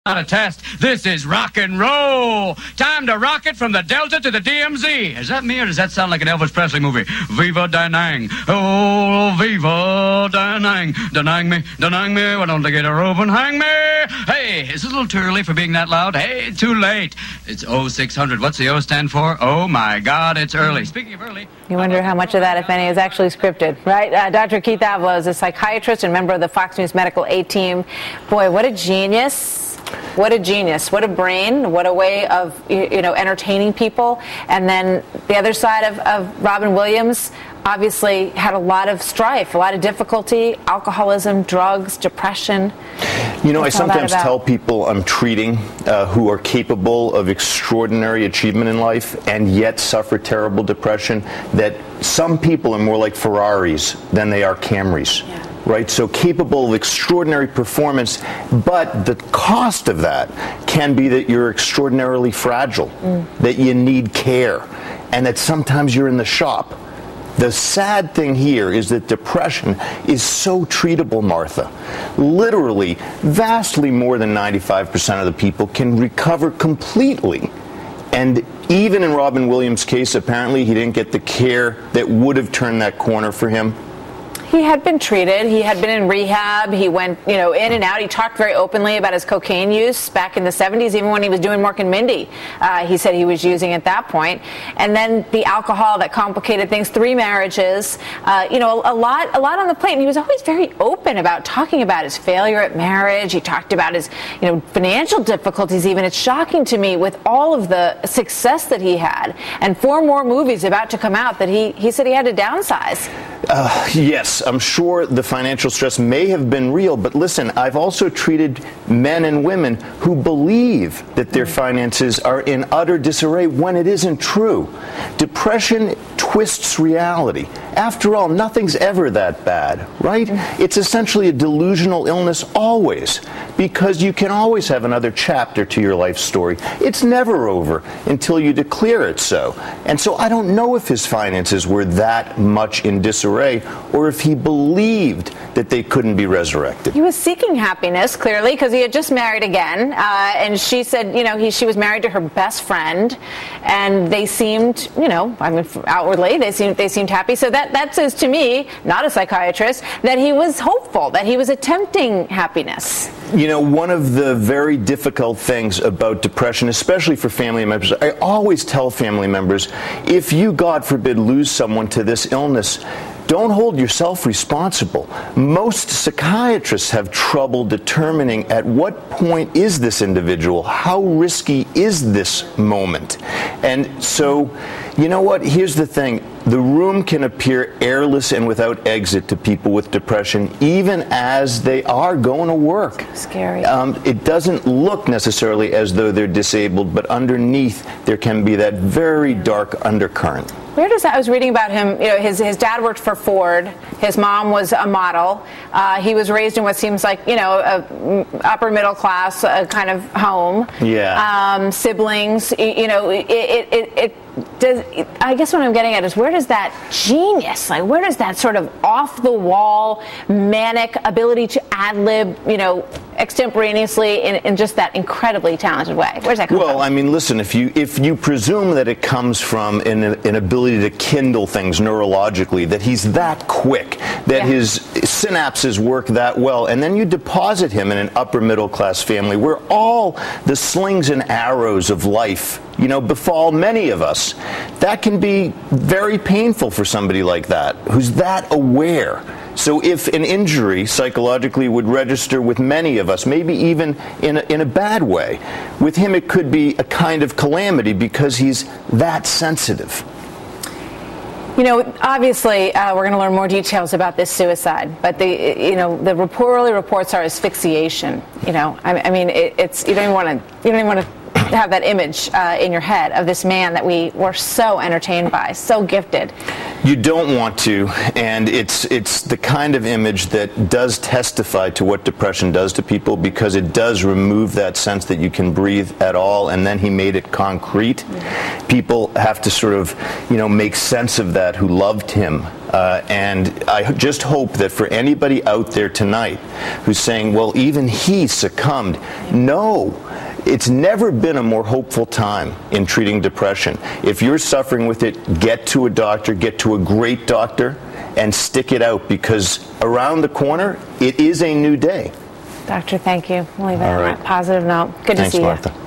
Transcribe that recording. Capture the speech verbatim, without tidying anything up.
Not a test. This is rock and roll. Time to rock it from the Delta to the D M Z. Is that me or does that sound like an Elvis Presley movie? Viva Danang. Oh, Viva Danang. Danang me, Danang me. Why don't they get a rope and hang me? Hey, is it a little too early for being that loud? Hey, too late. It's oh six hundred. What's the O stand for? Oh, my God, it's early. Speaking of early... You wonder how much of that, if any, is actually scripted, right? Uh, Doctor Keith Avila is a psychiatrist and member of the Fox News Medical A-Team. Boy, what a genius. What a genius. What a brain. What a way of, you know, entertaining people. And then the other side of, of Robin Williams obviously had a lot of strife, a lot of difficulty, alcoholism, drugs, depression. You know, What's I sometimes tell people I'm treating uh, who are capable of extraordinary achievement in life and yet suffer terrible depression that some people are more like Ferraris than they are Camrys. Yeah. Right, so capable of extraordinary performance, but the cost of that can be that you're extraordinarily fragile, mm. that you need care, and that sometimes you're in the shop. The sad thing here is that depression is so treatable, Martha. Literally, vastly more than ninety-five percent of the people can recover completely. And even in Robin Williams' case, apparently he didn't get the care that would have turned that corner for him. He had been treated. He had been in rehab. He went, you know, in and out. He talked very openly about his cocaine use back in the seventies, even when he was doing Mork and Mindy. Uh, he said he was using at that point. And then the alcohol that complicated things. Three marriages. Uh, you know, a lot, a lot on the plate. And he was always very open about talking about his failure at marriage. He talked about his, you know, financial difficulties. Even it's shocking to me with all of the success that he had, and four more movies about to come out that he he said he had to downsize. Uh, yes, I'm sure the financial stress may have been real, but listen, I've also treated men and women who believe that their finances are in utter disarray when it isn't true. Depression twists reality. After all, nothing's ever that bad, right? It's essentially a delusional illness always, because you can always have another chapter to your life story. It's never over until you declare it so. And so I don't know if his finances were that much in disarray, or if he believed that they couldn't be resurrected. He was seeking happiness, clearly, because he had just married again. Uh, and she said, you know, he, she was married to her best friend, and they seemed, you know, I mean, outwardly, they seemed, they seemed happy. So that, that says to me, not a psychiatrist, that he was hopeful, that he was attempting happiness. You know, one of the very difficult things about depression, especially for family members, I always tell family members, if you, God forbid, lose someone to this illness, don't hold yourself responsible. Most psychiatrists have trouble determining at what point is this individual, how risky is this moment. And so, you know what, here's the thing. The room can appear airless and without exit to people with depression, even as they are going to work. Scary. Um, it doesn't look necessarily as though they're disabled, but underneath there can be that very dark undercurrent. Where does that? I was reading about him. You know, his his dad worked for Ford. His mom was a model. Uh, he was raised in what seems like, you know, a upper middle class uh, kind of home. Yeah. Um, siblings. You, you know, it it, it it does. I guess what I'm getting at is where does that genius, like where does that sort of off the wall manic ability to ad lib, you know, extemporaneously in, in just that incredibly talented way? Where's that come well, from? Well, I mean, listen, if you if you presume that it comes from an, an ability to kindle things neurologically, that he's that quick, that yeah. his synapses work that well, and then you deposit him in an upper middle class family where all the slings and arrows of life, you know, befall many of us, that can be very painful for somebody like that, who's that aware. So if an injury psychologically would register with many of us, maybe even in a, in a bad way, with him it could be a kind of calamity because he's that sensitive. You know, obviously, uh, we're going to learn more details about this suicide, but the, you know, the report, early reports are asphyxiation. You know, I, I mean, it, it's you don't even want to, you don't even want to have that image uh, in your head of this man that we were so entertained by, so gifted. You don't want to, and it's it's the kind of image that does testify to what depression does to people, because it does remove that sense that you can breathe at all, and then he made it concrete. Mm-hmm. People have to sort of, you know, make sense of that who loved him. Uh, and I just hope that for anybody out there tonight who's saying, well, even he succumbed. No, it's never been a more hopeful time in treating depression. If you're suffering with it, get to a doctor, get to a great doctor, and stick it out, because around the corner, it is a new day. Doctor, thank you. We'll leave it on right. that positive note. Good Thanks, to see Martha. you.